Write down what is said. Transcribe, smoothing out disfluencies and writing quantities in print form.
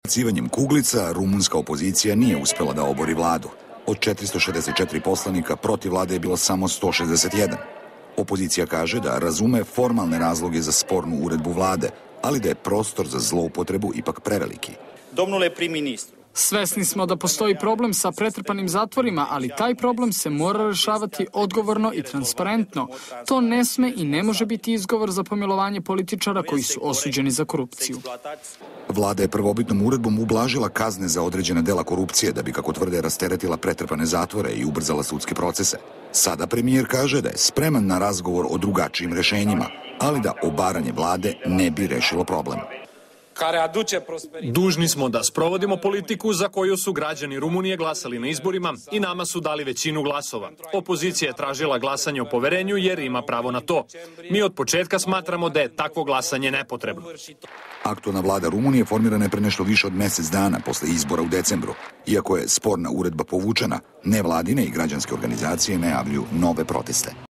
Bacivanjem kuglica, rumunska opozicija nije uspela da obori vladu. Od 464 poslanika protiv vlade je bilo samo 161. Opozicija kaže da razume formalne razloge za spornu uredbu vlade, ali da je prostor za zloupotrebu ipak preveliki. Domnule prim-ministru, svesni smo da postoji problem sa pretrpanim zatvorima, ali taj problem se mora rešavati odgovorno i transparentno. To ne sme i ne može biti izgovor za pomilovanje političara koji su osuđeni za korupciju. Vlada je prvobitnom uredbom ublažila kazne za određena dela korupcije da bi, kako tvrde, rasteretila pretrpane zatvore i ubrzala sudske procese. Sada premijer kaže da je spreman na razgovor o drugačijim rešenjima, ali da obaranje vlade ne bi rešilo problem. Dužni smo da sprovodimo politiku za koju su građani Rumunije glasali na izborima i nama su dali većinu glasova. Opozicija je tražila glasanje o poverenju jer ima pravo na to. Mi od početka smatramo da je takvo glasanje nepotrebno. Aktualna vlada Rumunije formirana je pre nešto više od mesec dana posle izbora u decembru. Iako je sporna uredba povučena, nevladine i građanske organizacije najavljuju nove proteste.